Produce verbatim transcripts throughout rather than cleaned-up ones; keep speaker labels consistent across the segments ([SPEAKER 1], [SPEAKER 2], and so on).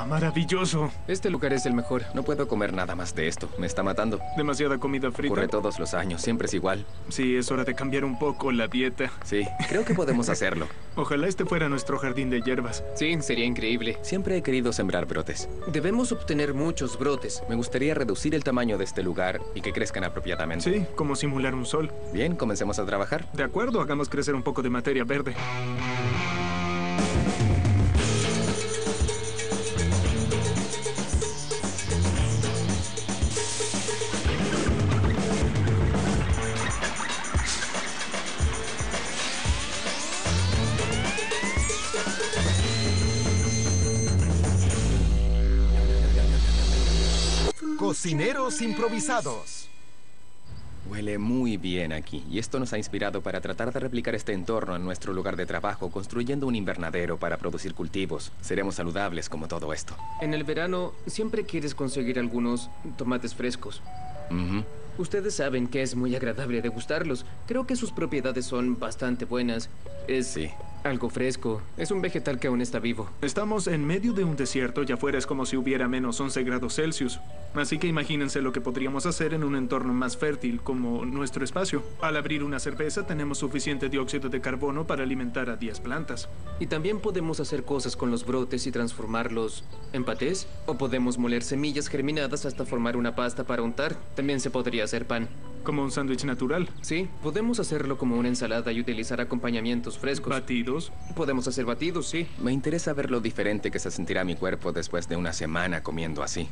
[SPEAKER 1] Ah, maravilloso.
[SPEAKER 2] Este lugar es el mejor. No puedo comer nada más de esto. Me está matando.
[SPEAKER 1] Demasiada comida frita.
[SPEAKER 2] Ocurre todos los años. Siempre es igual.
[SPEAKER 1] Sí, es hora de cambiar un poco la dieta.
[SPEAKER 2] Sí, creo que podemos hacerlo.
[SPEAKER 1] Ojalá este fuera nuestro jardín de hierbas.
[SPEAKER 3] Sí, sería increíble.
[SPEAKER 2] Siempre he querido sembrar brotes.
[SPEAKER 3] Debemos obtener muchos brotes.
[SPEAKER 2] Me gustaría reducir el tamaño de este lugar y que crezcan apropiadamente.
[SPEAKER 1] Sí, como simular un sol.
[SPEAKER 2] Bien, comencemos a trabajar.
[SPEAKER 1] De acuerdo, hagamos crecer un poco de materia verde.
[SPEAKER 4] Cocineros improvisados.
[SPEAKER 2] Huele muy bien aquí, y esto nos ha inspirado para tratar de replicar este entorno en nuestro lugar de trabajo, construyendo un invernadero para producir cultivos. Seremos saludables como todo esto.
[SPEAKER 3] En el verano siempre quieres conseguir algunos tomates frescos.
[SPEAKER 2] Uh-huh.
[SPEAKER 3] Ustedes saben que es muy agradable degustarlos. Creo que sus propiedades son bastante buenas. Es
[SPEAKER 2] Sí.
[SPEAKER 3] algo fresco. Es un vegetal que aún está vivo.
[SPEAKER 1] Estamos en medio de un desierto y afuera es como si hubiera menos once grados Celsius. Así que imagínense lo que podríamos hacer en un entorno más fértil como nuestro espacio. Al abrir una cerveza tenemos suficiente dióxido de carbono para alimentar a diez plantas.
[SPEAKER 3] Y también podemos hacer cosas con los brotes y transformarlos en patés. O podemos moler semillas germinadas hasta formar una pasta para untar. También se podría hacer pan.
[SPEAKER 1] Como un sándwich natural.
[SPEAKER 3] Sí, podemos hacerlo como una ensalada y utilizar acompañamientos frescos.
[SPEAKER 1] Batidos.
[SPEAKER 3] Podemos hacer batidos, sí.
[SPEAKER 2] Me interesa ver lo diferente que se sentirá mi cuerpo después de una semana comiendo así.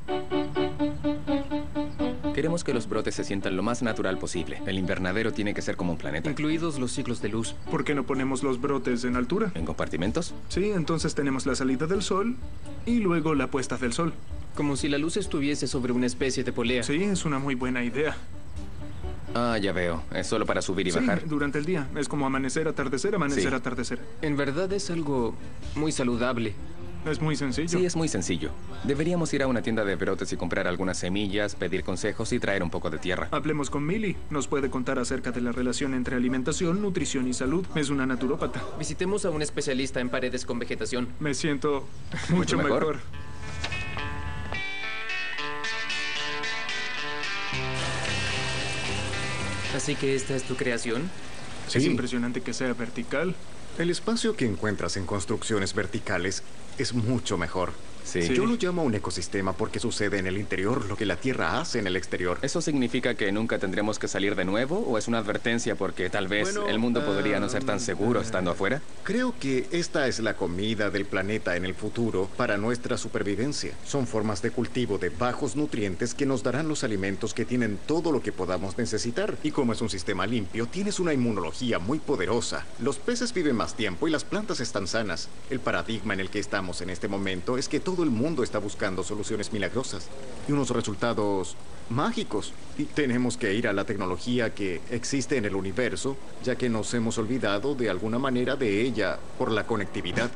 [SPEAKER 2] Queremos que los brotes se sientan lo más natural posible. El invernadero tiene que ser como un planeta.
[SPEAKER 3] Incluidos los ciclos de luz.
[SPEAKER 1] ¿Por qué no ponemos los brotes en altura?
[SPEAKER 2] ¿En compartimentos?
[SPEAKER 1] Sí, entonces tenemos la salida del sol y luego la puesta del sol.
[SPEAKER 3] Como si la luz estuviese sobre una especie de polea.
[SPEAKER 1] Sí, es una muy buena idea.
[SPEAKER 2] Ah, ya veo. Es solo para subir y
[SPEAKER 1] Sí,
[SPEAKER 2] bajar.
[SPEAKER 1] durante el día. Es como amanecer, atardecer, amanecer,
[SPEAKER 2] Sí.
[SPEAKER 1] atardecer.
[SPEAKER 3] En verdad es algo muy saludable.
[SPEAKER 1] Es muy sencillo.
[SPEAKER 2] Sí, es muy sencillo. Deberíamos ir a una tienda de brotes y comprar algunas semillas, pedir consejos y traer un poco de tierra.
[SPEAKER 1] Hablemos con Millie. Nos puede contar acerca de la relación entre alimentación, nutrición y salud. Es una naturópata.
[SPEAKER 3] Visitemos a un especialista en paredes con vegetación.
[SPEAKER 1] Me siento mucho,
[SPEAKER 2] Mucho mejor.
[SPEAKER 1] mejor.
[SPEAKER 3] Así que esta es tu creación.
[SPEAKER 1] Es
[SPEAKER 4] Sí.
[SPEAKER 1] impresionante que sea vertical.
[SPEAKER 4] El espacio que encuentras en construcciones verticales es mucho mejor.
[SPEAKER 2] Sí.
[SPEAKER 1] Sí.
[SPEAKER 4] Yo lo llamo un ecosistema porque sucede en el interior lo que la Tierra hace en el exterior.
[SPEAKER 2] ¿Eso significa que nunca tendremos que salir de nuevo o es una advertencia porque tal vez
[SPEAKER 4] Bueno,
[SPEAKER 2] el mundo podría no ser
[SPEAKER 4] ah,
[SPEAKER 2] tan seguro
[SPEAKER 4] ah.
[SPEAKER 2] estando afuera?
[SPEAKER 4] Creo que esta es la comida del planeta en el futuro para nuestra supervivencia. Son formas de cultivo de bajos nutrientes que nos darán los alimentos que tienen todo lo que podamos necesitar. Y como es un sistema limpio, tienes una inmunología muy poderosa. Los peces viven más tiempo y las plantas están sanas. El paradigma en el que estamos en este momento es que todo el mundo está buscando soluciones milagrosas y unos resultados mágicos. Y tenemos que ir a la tecnología que existe en el universo, ya que nos hemos olvidado de alguna manera de ella por la conectividad.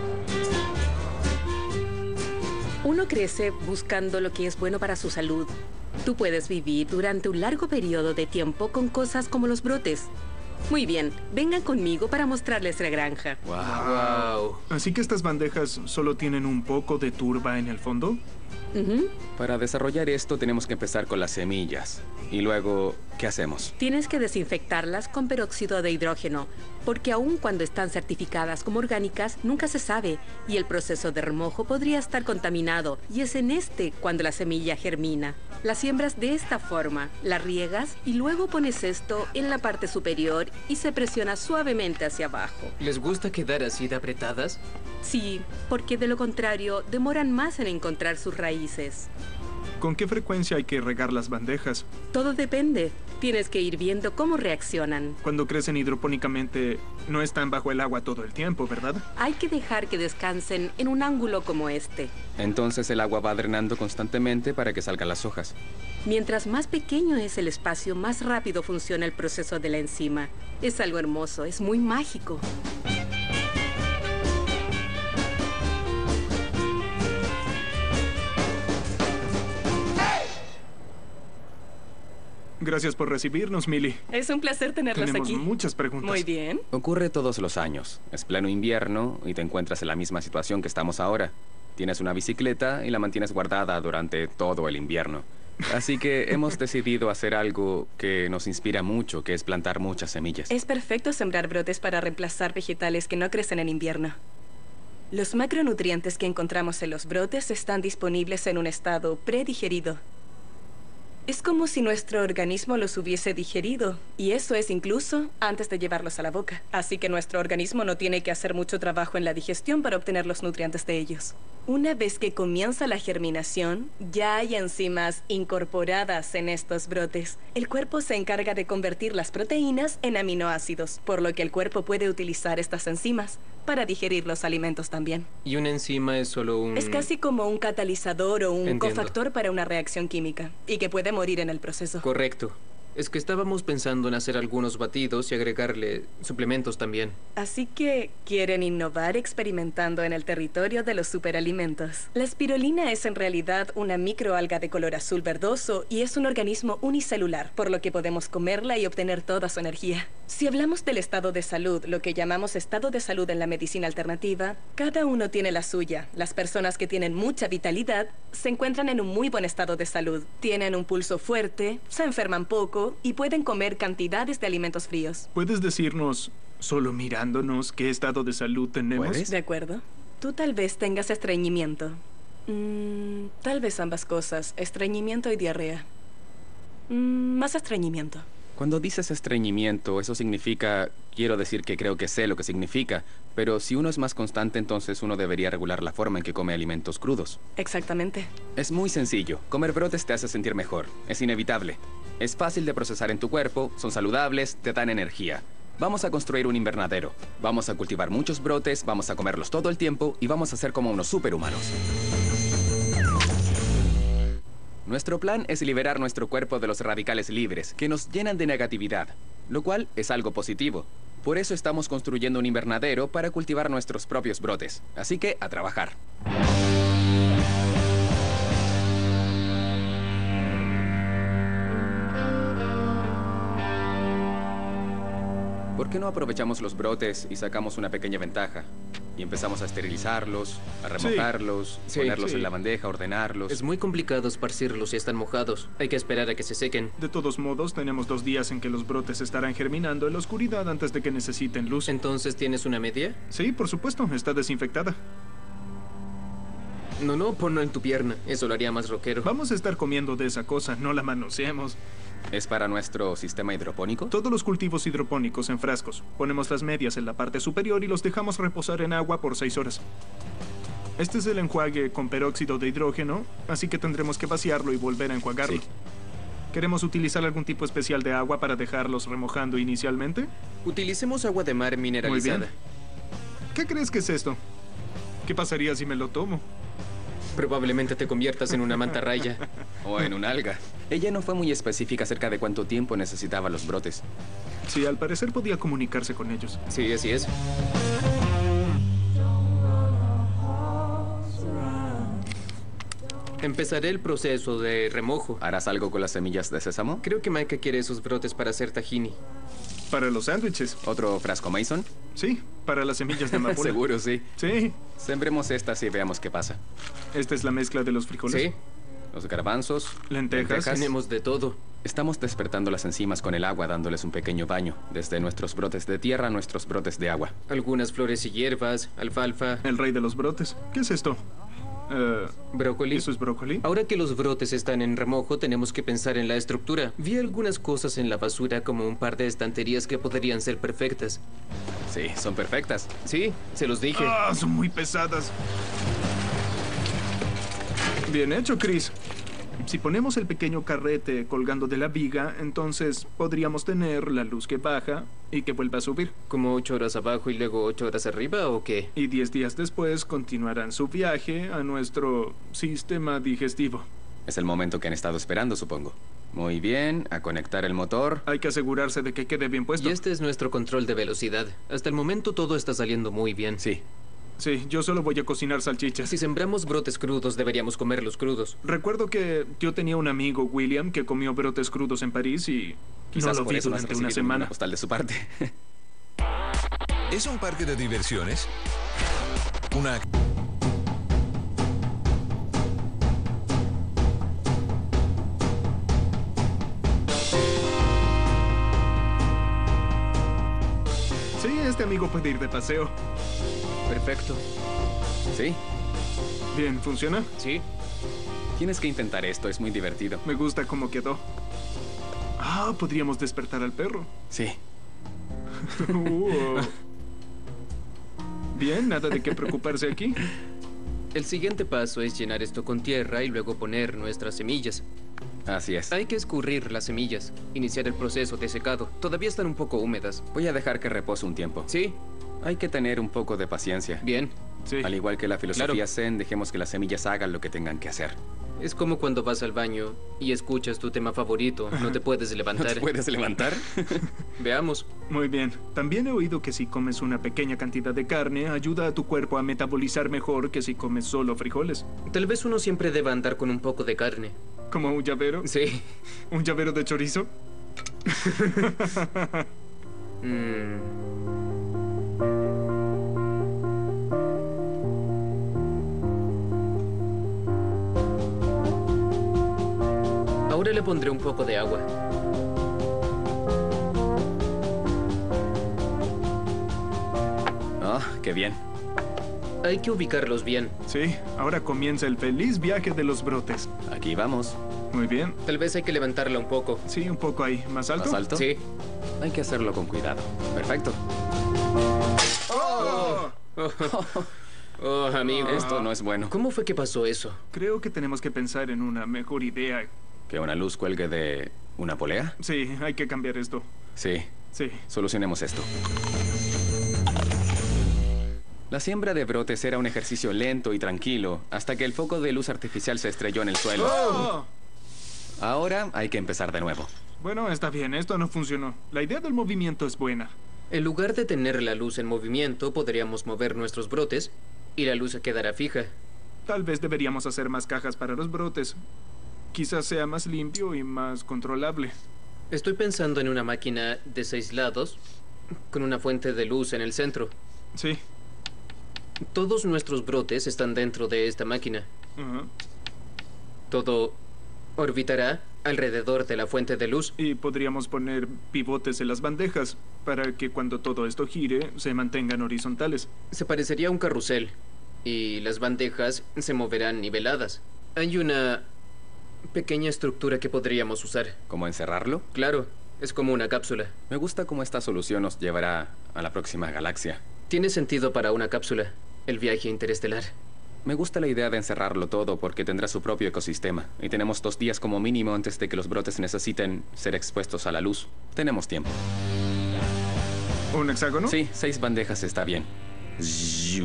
[SPEAKER 5] Uno crece buscando lo que es bueno para su salud. Tú puedes vivir durante un largo periodo de tiempo con cosas como los brotes. Muy bien, vengan conmigo para mostrarles la granja.
[SPEAKER 3] Wow.
[SPEAKER 1] Así que estas bandejas solo tienen un poco de turba en el fondo.
[SPEAKER 5] Ujú.
[SPEAKER 2] Para desarrollar esto tenemos que empezar con las semillas. Y luego, ¿qué hacemos?
[SPEAKER 5] Tienes que desinfectarlas con peróxido de hidrógeno, porque aun cuando están certificadas como orgánicas, nunca se sabe, y el proceso de remojo podría estar contaminado, y es en este cuando la semilla germina. La siembras de esta forma, la riegas y luego pones esto en la parte superior y se presiona suavemente hacia abajo.
[SPEAKER 3] ¿Les gusta quedar así de apretadas?
[SPEAKER 5] Sí, porque de lo contrario demoran más en encontrar sus raíces.
[SPEAKER 1] ¿Con qué frecuencia hay que regar las bandejas?
[SPEAKER 5] Todo depende. Tienes que ir viendo cómo reaccionan.
[SPEAKER 1] Cuando crecen hidropónicamente, no están bajo el agua todo el tiempo, ¿verdad?
[SPEAKER 5] Hay que dejar que descansen en un ángulo como este.
[SPEAKER 2] Entonces el agua va drenando constantemente para que salgan las hojas.
[SPEAKER 5] Mientras más pequeño es el espacio, más rápido funciona el proceso de la enzima. Es algo hermoso, es muy mágico.
[SPEAKER 1] Gracias por recibirnos, Millie.
[SPEAKER 5] Es un placer tenerlas
[SPEAKER 1] Tenemos
[SPEAKER 5] aquí.
[SPEAKER 1] muchas preguntas.
[SPEAKER 5] Muy bien.
[SPEAKER 2] Ocurre todos los años. Es pleno invierno y te encuentras en la misma situación que estamos ahora. Tienes una bicicleta y la mantienes guardada durante todo el invierno. Así que hemos decidido hacer algo que nos inspira mucho, que es plantar muchas semillas.
[SPEAKER 6] Es perfecto sembrar brotes para reemplazar vegetales que no crecen en invierno. Los macronutrientes que encontramos en los brotes están disponibles en un estado predigerido. Es como si nuestro organismo los hubiese digerido, y eso es incluso antes de llevarlos a la boca. Así que nuestro organismo no tiene que hacer mucho trabajo en la digestión para obtener los nutrientes de ellos. Una vez que comienza la germinación, ya hay enzimas incorporadas en estos brotes. El cuerpo se encarga de convertir las proteínas en aminoácidos, por lo que el cuerpo puede utilizar estas enzimas para digerir los alimentos también.
[SPEAKER 3] ¿Y una enzima es solo un...?
[SPEAKER 6] Es casi como un catalizador o un
[SPEAKER 3] Entiendo.
[SPEAKER 6] cofactor para una reacción química, y que puede morir en el proceso.
[SPEAKER 3] Correcto. Es que estábamos pensando en hacer algunos batidos y agregarle suplementos también.
[SPEAKER 6] Así que quieren innovar experimentando en el territorio de los superalimentos. La espirulina es en realidad una microalga de color azul verdoso y es un organismo unicelular, por lo que podemos comerla y obtener toda su energía. Si hablamos del estado de salud, lo que llamamos estado de salud en la medicina alternativa, cada uno tiene la suya. Las personas que tienen mucha vitalidad se encuentran en un muy buen estado de salud. Tienen un pulso fuerte, se enferman poco y pueden comer cantidades de alimentos fríos.
[SPEAKER 1] ¿Puedes decirnos, solo mirándonos, qué estado de salud tenemos?
[SPEAKER 2] ¿Puedes?
[SPEAKER 6] De acuerdo. Tú tal vez tengas estreñimiento. Mm, tal vez ambas cosas, estreñimiento y diarrea. Mm, más estreñimiento.
[SPEAKER 2] Cuando dices estreñimiento, eso significa... Quiero decir que creo que sé lo que significa, pero si uno es más constante, entonces uno debería regular la forma en que come alimentos crudos.
[SPEAKER 6] Exactamente.
[SPEAKER 2] Es muy sencillo. Comer brotes te hace sentir mejor. Es inevitable. Es fácil de procesar en tu cuerpo, son saludables, te dan energía. Vamos a construir un invernadero. Vamos a cultivar muchos brotes, vamos a comerlos todo el tiempo y vamos a ser como unos superhumanos. Nuestro plan es liberar nuestro cuerpo de los radicales libres, que nos llenan de negatividad, lo cual es algo positivo. Por eso estamos construyendo un invernadero para cultivar nuestros propios brotes. Así que, a trabajar. ¿Por qué no aprovechamos los brotes y sacamos una pequeña ventaja? Y empezamos a esterilizarlos, a remojarlos,
[SPEAKER 3] Sí,
[SPEAKER 2] ponerlos
[SPEAKER 1] sí.
[SPEAKER 2] en la bandeja, ordenarlos.
[SPEAKER 3] Es muy complicado esparcirlos si están mojados. Hay que esperar a que se sequen.
[SPEAKER 1] De todos modos, tenemos dos días en que los brotes estarán germinando en la oscuridad antes de que necesiten luz.
[SPEAKER 3] Entonces, ¿tienes una media?
[SPEAKER 1] Sí, por supuesto, está desinfectada.
[SPEAKER 3] No, no, ponlo en tu pierna. Eso lo haría más rockero.
[SPEAKER 1] Vamos a estar comiendo de esa cosa, no la manoseemos.
[SPEAKER 2] ¿Es para nuestro sistema hidropónico?
[SPEAKER 1] Todos los cultivos hidropónicos en frascos. Ponemos las medias en la parte superior y los dejamos reposar en agua por seis horas. Este es el enjuague con peróxido de hidrógeno, así que tendremos que vaciarlo y volver a enjuagarlo.
[SPEAKER 2] Sí.
[SPEAKER 1] ¿Queremos utilizar algún tipo especial de agua para dejarlos remojando inicialmente?
[SPEAKER 3] Utilicemos agua de mar mineralizada.
[SPEAKER 1] Muy bien. ¿Qué crees que es esto? ¿Qué pasaría si me lo tomo?
[SPEAKER 3] Probablemente te conviertas en una mantarraya.
[SPEAKER 2] O en un alga. Ella no fue muy específica acerca de cuánto tiempo necesitaba los brotes.
[SPEAKER 1] Sí, al parecer podía comunicarse con ellos.
[SPEAKER 3] Sí, así es. Empezaré el proceso de remojo.
[SPEAKER 2] ¿Harás algo con las semillas de sésamo?
[SPEAKER 3] Creo que Micah quiere esos brotes para hacer tahini.
[SPEAKER 1] ¿Para los sándwiches?
[SPEAKER 2] ¿Otro frasco Mason?
[SPEAKER 1] Sí, para las semillas de amapola.
[SPEAKER 2] Seguro, sí.
[SPEAKER 1] Sí.
[SPEAKER 2] Sembremos estas y veamos qué pasa.
[SPEAKER 1] Esta es la mezcla de los frijoles.
[SPEAKER 3] Sí,
[SPEAKER 2] Los garbanzos,
[SPEAKER 1] Lentejas.
[SPEAKER 3] tenemos de todo.
[SPEAKER 2] Estamos despertando las enzimas con el agua, dándoles un pequeño baño, desde nuestros brotes de tierra a nuestros brotes de agua.
[SPEAKER 3] Algunas flores y hierbas, alfalfa,
[SPEAKER 1] El rey de los brotes. ¿Qué es esto? Eh,
[SPEAKER 3] brócoli.
[SPEAKER 1] ¿Eso es brócoli?
[SPEAKER 3] Ahora que los brotes están en remojo, tenemos que pensar en la estructura. Vi algunas cosas en la basura, como un par de estanterías que podrían ser perfectas.
[SPEAKER 2] Sí, son perfectas.
[SPEAKER 3] Sí, se los dije.
[SPEAKER 1] Ah, son muy pesadas. Bien hecho, Chris. Si ponemos el pequeño carrete colgando de la viga, entonces podríamos tener la luz que baja y que vuelve a subir.
[SPEAKER 3] ¿Como ocho horas abajo y luego ocho horas arriba o qué?
[SPEAKER 1] Y diez días después continuarán su viaje a nuestro sistema digestivo.
[SPEAKER 2] Es el momento que han estado esperando, supongo. Muy bien, a conectar el motor.
[SPEAKER 1] Hay que asegurarse de que quede bien puesto.
[SPEAKER 3] Y este es nuestro control de velocidad. Hasta el momento todo está saliendo muy bien.
[SPEAKER 2] Sí.
[SPEAKER 1] Sí, yo solo voy a cocinar salchichas.
[SPEAKER 3] Si sembramos brotes crudos, deberíamos comerlos crudos.
[SPEAKER 1] Recuerdo que yo tenía un amigo, William, que comió brotes crudos en París y
[SPEAKER 2] Quizás
[SPEAKER 1] no lo
[SPEAKER 2] por
[SPEAKER 1] vi
[SPEAKER 2] eso no has
[SPEAKER 1] durante una
[SPEAKER 2] recibido ninguna
[SPEAKER 1] semana.
[SPEAKER 2] postal de su parte.
[SPEAKER 7] ¿Es un parque de diversiones? Una
[SPEAKER 1] este amigo puede ir de paseo.
[SPEAKER 3] Perfecto.
[SPEAKER 2] Sí,
[SPEAKER 1] Bien, ¿funciona?
[SPEAKER 3] Sí.
[SPEAKER 2] tienes que intentar esto, es muy divertido.
[SPEAKER 1] Me gusta cómo quedó. Ah, podríamos despertar al perro.
[SPEAKER 2] Sí.
[SPEAKER 1] Uh. Bien, nada de qué preocuparse aquí.
[SPEAKER 3] El siguiente paso es llenar esto con tierra y luego poner nuestras semillas.
[SPEAKER 2] Así es.
[SPEAKER 3] Hay que escurrir las semillas, iniciar el proceso de secado. Todavía están un poco húmedas.
[SPEAKER 2] Voy a dejar que repose un tiempo.
[SPEAKER 3] Sí,
[SPEAKER 2] Hay que tener un poco de paciencia.
[SPEAKER 3] bien.
[SPEAKER 1] Sí.
[SPEAKER 2] Al igual que la filosofía
[SPEAKER 3] Claro.
[SPEAKER 2] Zen, dejemos que las semillas hagan lo que tengan que hacer.
[SPEAKER 3] Es como cuando vas al baño y escuchas tu tema favorito. No te puedes
[SPEAKER 2] ¿No
[SPEAKER 3] levantar.
[SPEAKER 2] te puedes levantar?
[SPEAKER 3] Veamos.
[SPEAKER 1] Muy bien. También he oído que si comes una pequeña cantidad de carne, ayuda a tu cuerpo a metabolizar mejor que si comes solo frijoles.
[SPEAKER 3] Tal vez uno siempre deba andar con un poco de carne.
[SPEAKER 1] ¿Como un llavero?
[SPEAKER 3] Sí.
[SPEAKER 1] ¿Un llavero de chorizo?
[SPEAKER 3] Mm. Ahora le pondré un poco de agua.
[SPEAKER 2] Ah, qué bien.
[SPEAKER 3] Hay que ubicarlos bien.
[SPEAKER 1] Sí, ahora comienza el feliz viaje de los brotes.
[SPEAKER 2] Aquí vamos.
[SPEAKER 1] Muy bien.
[SPEAKER 3] Tal vez hay que levantarla un poco.
[SPEAKER 1] Sí, un poco ahí. ¿Más alto?
[SPEAKER 2] ¿Más alto?
[SPEAKER 3] Sí.
[SPEAKER 2] Hay que hacerlo con cuidado. Perfecto.
[SPEAKER 1] ¡Oh!
[SPEAKER 3] Oh, amigo.
[SPEAKER 2] Esto no es bueno.
[SPEAKER 3] ¿Cómo fue que pasó eso?
[SPEAKER 1] Creo que tenemos que pensar en una mejor idea.
[SPEAKER 2] ¿Que una luz cuelgue de una polea?
[SPEAKER 1] Sí, hay que cambiar esto.
[SPEAKER 2] Sí.
[SPEAKER 1] Sí.
[SPEAKER 2] Solucionemos esto. La siembra de brotes era un ejercicio lento y tranquilo hasta que el foco de luz artificial se estrelló en el suelo.
[SPEAKER 1] ¡Oh!
[SPEAKER 2] Ahora hay que empezar de nuevo.
[SPEAKER 1] Bueno, está bien, esto no funcionó. La idea del movimiento es buena.
[SPEAKER 3] En lugar de tener la luz en movimiento, podríamos mover nuestros brotes y la luz se quedará fija.
[SPEAKER 1] Tal vez deberíamos hacer más cajas para los brotes. Quizás sea más limpio y más controlable.
[SPEAKER 3] Estoy pensando en una máquina de seis lados con una fuente de luz en el centro.
[SPEAKER 1] Sí.
[SPEAKER 3] Todos nuestros brotes están dentro de esta máquina.
[SPEAKER 1] Ajá.
[SPEAKER 3] Todo orbitará alrededor de la fuente de luz.
[SPEAKER 1] Y podríamos poner pivotes en las bandejas para que cuando todo esto gire se mantengan horizontales.
[SPEAKER 3] Se parecería a un carrusel y las bandejas se moverán niveladas. Hay una pequeña estructura que podríamos usar.
[SPEAKER 2] ¿Cómo encerrarlo?
[SPEAKER 3] Claro, es como una cápsula.
[SPEAKER 2] Me gusta cómo esta solución nos llevará a la próxima galaxia.
[SPEAKER 3] Tiene sentido para una cápsula, el viaje interestelar.
[SPEAKER 2] Me gusta la idea de encerrarlo todo porque tendrá su propio ecosistema. Y tenemos dos días como mínimo antes de que los brotes necesiten ser expuestos a la luz. Tenemos tiempo.
[SPEAKER 1] ¿Un hexágono?
[SPEAKER 2] Sí, seis bandejas está bien. Ziu.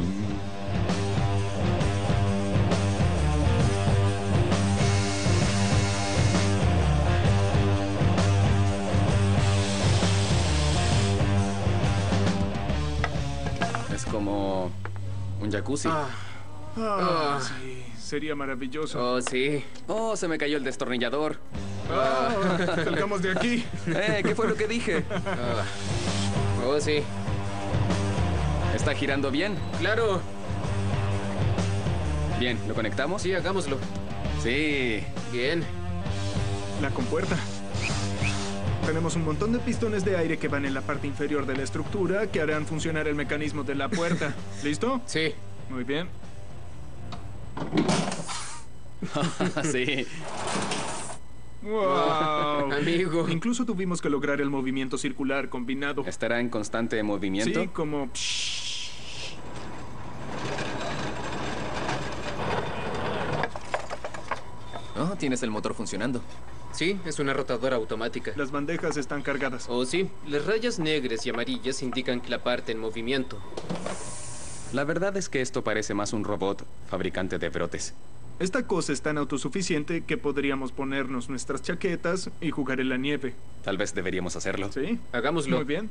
[SPEAKER 2] Es como un jacuzzi.
[SPEAKER 1] Ah,
[SPEAKER 3] Ah.
[SPEAKER 1] sí, sería maravilloso.
[SPEAKER 3] Oh, sí.
[SPEAKER 2] Oh, se me cayó el destornillador.
[SPEAKER 1] Ah, salgamos de aquí.
[SPEAKER 2] Eh, ¿qué fue lo que dije?
[SPEAKER 3] Ah. Oh, sí.
[SPEAKER 2] ¿Está girando bien?
[SPEAKER 3] Claro.
[SPEAKER 2] Bien, ¿lo conectamos?
[SPEAKER 3] Sí, hagámoslo.
[SPEAKER 2] Sí.
[SPEAKER 3] Bien.
[SPEAKER 1] La compuerta. Tenemos un montón de pistones de aire que van en la parte inferior de la estructura que harán funcionar el mecanismo de la puerta. ¿Listo?
[SPEAKER 3] Sí.
[SPEAKER 1] Muy bien.
[SPEAKER 2] Sí.
[SPEAKER 1] ¡Wow!
[SPEAKER 3] Amigo.
[SPEAKER 1] Incluso tuvimos que lograr el movimiento circular combinado.
[SPEAKER 2] ¿Estará en constante movimiento?
[SPEAKER 1] Sí, como...
[SPEAKER 2] Oh, tienes el motor funcionando.
[SPEAKER 3] Sí, es una rotadora automática.
[SPEAKER 1] Las bandejas están cargadas.
[SPEAKER 3] Oh, sí. Las rayas negras y amarillas indican que la parte en movimiento.
[SPEAKER 2] La verdad es que esto parece más un robot fabricante de brotes.
[SPEAKER 1] Esta cosa es tan autosuficiente que podríamos ponernos nuestras chaquetas y jugar en la nieve.
[SPEAKER 2] Tal vez deberíamos hacerlo.
[SPEAKER 1] ¿Sí?
[SPEAKER 3] Hagámoslo.
[SPEAKER 1] Muy bien.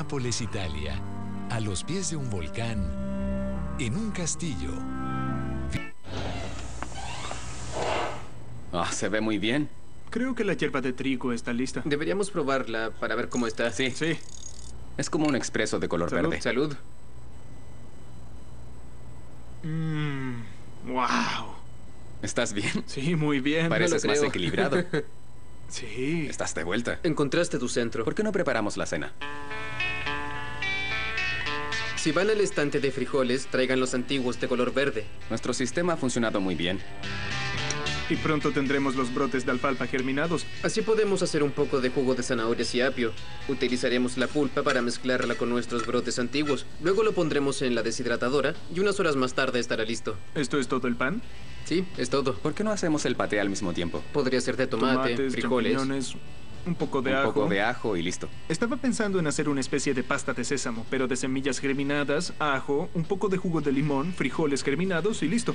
[SPEAKER 7] Nápoles, Italia, a los pies de un volcán, en un castillo.
[SPEAKER 2] Ah, se ve muy bien.
[SPEAKER 1] Creo que la hierba de trigo está lista.
[SPEAKER 3] Deberíamos probarla para ver cómo está.
[SPEAKER 2] Sí.
[SPEAKER 1] Sí.
[SPEAKER 2] Es como un expreso de color
[SPEAKER 1] Salud.
[SPEAKER 2] verde.
[SPEAKER 3] Salud.
[SPEAKER 1] Mmm. Wow.
[SPEAKER 2] ¿Estás bien?
[SPEAKER 1] Sí, muy bien.
[SPEAKER 2] Pareces
[SPEAKER 3] lo
[SPEAKER 2] más
[SPEAKER 3] creo.
[SPEAKER 2] equilibrado.
[SPEAKER 1] Sí.
[SPEAKER 2] Estás de vuelta.
[SPEAKER 3] Encontraste tu centro.
[SPEAKER 2] ¿Por qué no preparamos la cena?
[SPEAKER 3] Si van al estante de frijoles, traigan los antiguos de color verde.
[SPEAKER 2] Nuestro sistema ha funcionado muy bien.
[SPEAKER 1] Y pronto tendremos los brotes de alfalfa germinados.
[SPEAKER 3] Así podemos hacer un poco de jugo de zanahorias y apio. Utilizaremos la pulpa para mezclarla con nuestros brotes antiguos. Luego lo pondremos en la deshidratadora y unas horas más tarde estará listo.
[SPEAKER 1] ¿Esto es todo el pan?
[SPEAKER 3] Sí, es todo.
[SPEAKER 2] ¿Por qué no hacemos el paté al mismo tiempo?
[SPEAKER 3] Podría ser de tomate,
[SPEAKER 1] Tomates,
[SPEAKER 3] frijoles.
[SPEAKER 1] champiñones, un poco de
[SPEAKER 2] Un
[SPEAKER 1] ajo.
[SPEAKER 2] poco de ajo y listo.
[SPEAKER 1] Estaba pensando en hacer una especie de pasta de sésamo, pero de semillas germinadas, ajo, un poco de jugo de limón, frijoles germinados y listo.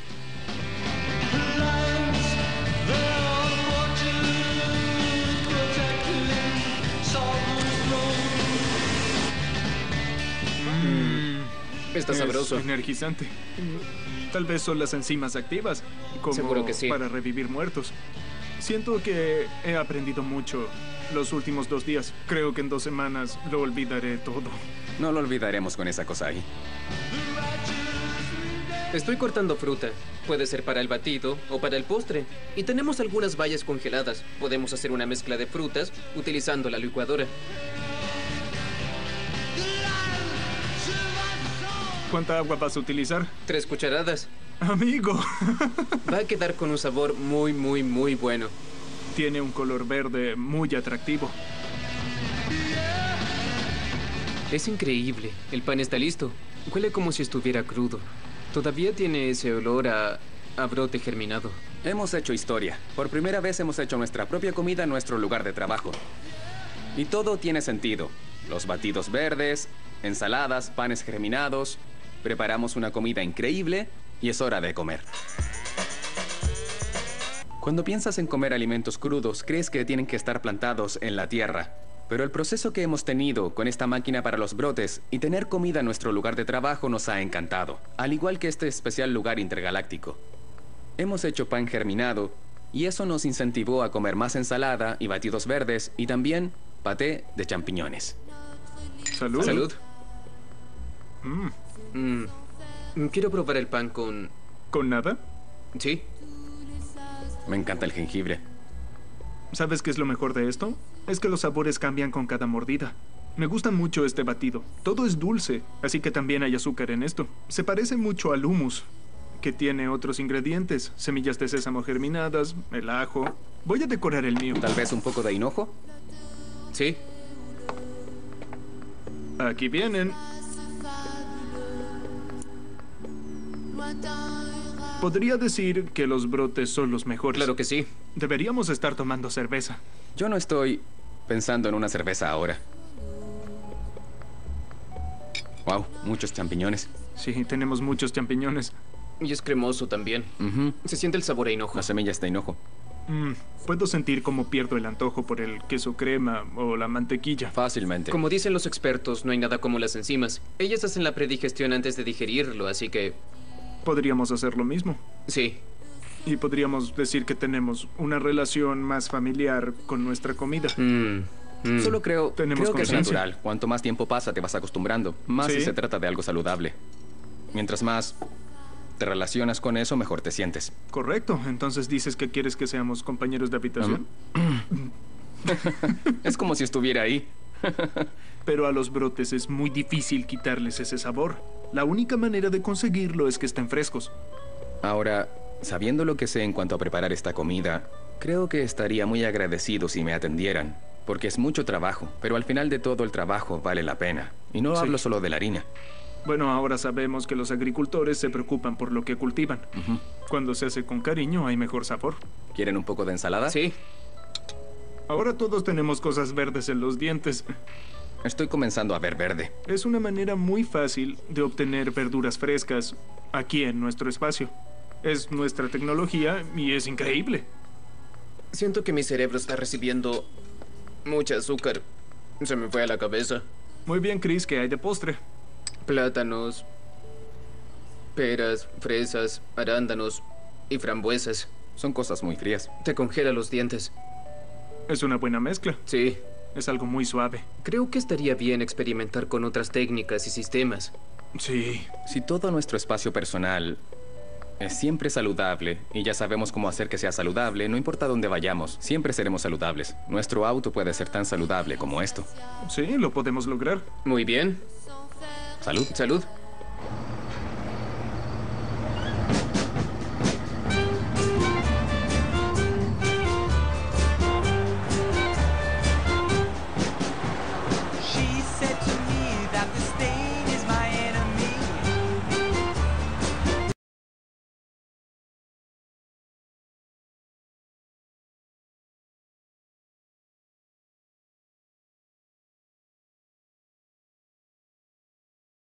[SPEAKER 3] Está
[SPEAKER 1] Es
[SPEAKER 3] sabroso.
[SPEAKER 1] energizante. Tal vez son las enzimas activas, como
[SPEAKER 3] Seguro que sí.
[SPEAKER 1] para revivir muertos. Siento que he aprendido mucho los últimos dos días. Creo que en dos semanas lo olvidaré todo.
[SPEAKER 2] No lo olvidaremos con esa cosa ahí.
[SPEAKER 3] Estoy cortando fruta. Puede ser para el batido o para el postre. Y tenemos algunas bayas congeladas. Podemos hacer una mezcla de frutas utilizando la licuadora.
[SPEAKER 1] ¿Cuánta agua vas a utilizar?
[SPEAKER 3] Tres cucharadas.
[SPEAKER 1] Amigo,
[SPEAKER 3] Va a quedar con un sabor muy, muy, muy bueno.
[SPEAKER 1] tiene un color verde muy atractivo.
[SPEAKER 3] Es increíble. El pan está listo. Huele como si estuviera crudo. Todavía tiene ese olor a, a brote germinado.
[SPEAKER 2] Hemos hecho historia. Por primera vez hemos hecho nuestra propia comida en nuestro lugar de trabajo. Y todo tiene sentido. Los batidos verdes, ensaladas, panes germinados. Preparamos una comida increíble y es hora de comer. Cuando piensas en comer alimentos crudos, crees que tienen que estar plantados en la tierra. Pero el proceso que hemos tenido con esta máquina para los brotes y tener comida en nuestro lugar de trabajo nos ha encantado, al igual que este especial lugar intergaláctico. Hemos hecho pan germinado y eso nos incentivó a comer más ensalada y batidos verdes y también paté de champiñones.
[SPEAKER 1] Salud.
[SPEAKER 3] Salud.
[SPEAKER 1] Mm,
[SPEAKER 3] Mm. Quiero probar el pan con...
[SPEAKER 1] ¿Con nada?
[SPEAKER 3] Sí.
[SPEAKER 2] Me encanta el jengibre.
[SPEAKER 1] ¿Sabes qué es lo mejor de esto? Es que los sabores cambian con cada mordida. Me gusta mucho este batido. Todo es dulce, así que también hay azúcar en esto. Se parece mucho al hummus, que tiene otros ingredientes. Semillas de sésamo germinadas, el ajo. Voy a decorar el mío.
[SPEAKER 2] Tal vez un poco de hinojo.
[SPEAKER 3] Sí.
[SPEAKER 1] Aquí vienen. Podría decir que los brotes son los mejores.
[SPEAKER 3] Claro que sí.
[SPEAKER 1] Deberíamos estar tomando cerveza.
[SPEAKER 2] Yo no estoy pensando en una cerveza ahora. Wow, muchos champiñones.
[SPEAKER 1] Sí, tenemos muchos champiñones.
[SPEAKER 3] Y es cremoso también.
[SPEAKER 2] Ujú.
[SPEAKER 3] Se siente el sabor a hinojo.
[SPEAKER 2] Las semillas de hinojo.
[SPEAKER 1] Mm, puedo sentir cómo pierdo el antojo por el queso crema o la mantequilla.
[SPEAKER 2] Fácilmente.
[SPEAKER 3] Como dicen los expertos, no hay nada como las enzimas. Ellas hacen la predigestión antes de digerirlo, así que...
[SPEAKER 1] Podríamos hacer lo mismo.
[SPEAKER 3] Sí.
[SPEAKER 1] Y podríamos decir que tenemos una relación más familiar con nuestra comida.
[SPEAKER 3] Mm, mm.
[SPEAKER 2] Solo creo,
[SPEAKER 1] Tenemos
[SPEAKER 2] creo que es
[SPEAKER 1] conciencia.
[SPEAKER 2] natural. Cuanto más tiempo pasa, te vas acostumbrando. Más
[SPEAKER 1] Sí.
[SPEAKER 2] si se trata de algo saludable. Mientras más te relacionas con eso, mejor te sientes.
[SPEAKER 1] Correcto. Entonces dices que quieres que seamos compañeros de habitación.
[SPEAKER 2] Es como si estuviera ahí.
[SPEAKER 1] Pero a los brotes es muy difícil quitarles ese sabor. La única manera de conseguirlo es que estén frescos.
[SPEAKER 2] Ahora, sabiendo lo que sé en cuanto a preparar esta comida, creo que estaría muy agradecido si me atendieran. Porque es mucho trabajo, pero al final de todo el trabajo vale la pena. Y no
[SPEAKER 1] Sí.
[SPEAKER 2] hablo solo de la harina.
[SPEAKER 1] Bueno, ahora sabemos que los agricultores se preocupan por lo que cultivan.
[SPEAKER 2] Ujú.
[SPEAKER 1] Cuando se hace con cariño hay mejor sabor.
[SPEAKER 2] ¿Quieren un poco de ensalada?
[SPEAKER 3] Sí.
[SPEAKER 1] Ahora todos tenemos cosas verdes en los dientes.
[SPEAKER 2] Estoy comenzando a ver verde.
[SPEAKER 1] Es una manera muy fácil de obtener verduras frescas aquí en nuestro espacio. Es nuestra tecnología y es increíble.
[SPEAKER 3] Siento que mi cerebro está recibiendo mucha azúcar. Se me fue a la cabeza.
[SPEAKER 1] Muy bien, Chris, ¿qué hay de postre?
[SPEAKER 3] Plátanos, peras, fresas, arándanos y frambuesas.
[SPEAKER 2] Son cosas muy frías.
[SPEAKER 3] Te congela los dientes.
[SPEAKER 1] Es una buena mezcla.
[SPEAKER 3] Sí.
[SPEAKER 1] Es algo muy suave.
[SPEAKER 3] Creo que estaría bien experimentar con otras técnicas y sistemas.
[SPEAKER 1] Sí.
[SPEAKER 2] Si todo nuestro espacio personal es siempre saludable y ya sabemos cómo hacer que sea saludable, no importa dónde vayamos, siempre seremos saludables. Nuestro auto puede ser tan saludable como esto.
[SPEAKER 1] Sí, lo podemos lograr.
[SPEAKER 3] Muy bien.
[SPEAKER 2] Salud.
[SPEAKER 3] Salud.